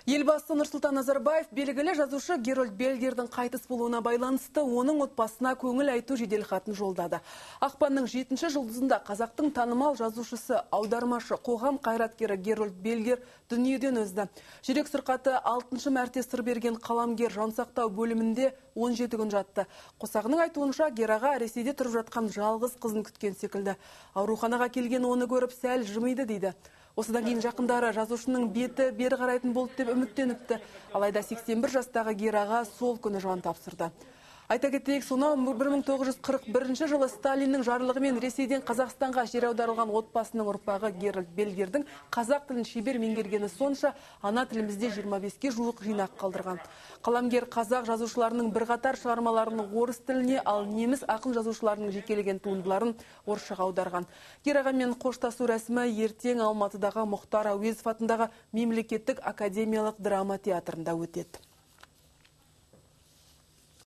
Елбасы Нұрсұлтан Назарбаев белгілі жазушы Герольд Бельгердің қайтыс болуына байланысты оның отбасына көңіл айту жеделхатын жолдады. Ақпанның 7-ші жұлдызында қазақтың танымал жазушысы, аудармашы, қоғам қайраткері Герольд Бельгер дүниеден өзді. Жүрек сырқаты 6-шы мәрте сыр берген қаламгер жансақтау бөлімінде 17 күн жатты. Қосағының айтуынша Гераға Ресейде тұрып жатқан жалғыз қызын күткен секілді. Ауруханаға келген оны көріп сәл жымиды дейді. Осыдан кейін жақындары жазушының беті бері қарайтын болды деп үміттеніпті. Алайда 81 жастағы Гераға сол күні жан тапсырды. Айта кетейік, сонау 1941 жылы Сталиннің жарлығымен Ресейден Қазақстанға жер аударылған отбасының ұрпағы Герольд Бельгердің қазақ тілін шебер меңгергені сонша ана тілімізде 25-ге жуық жинақ қалдырған. Қаламгер қазақ жазушыларының бірқатар шығармаларын орыс тіліне, ал неміс ақын жазушыларының жекелеген туындыларын орысшаға аударған. Герағамен қоштасу рәсімі ертең Алматыдағы Мұхтар Әуезов атындағы мемлекеттік академиялық драма театрында өтеді.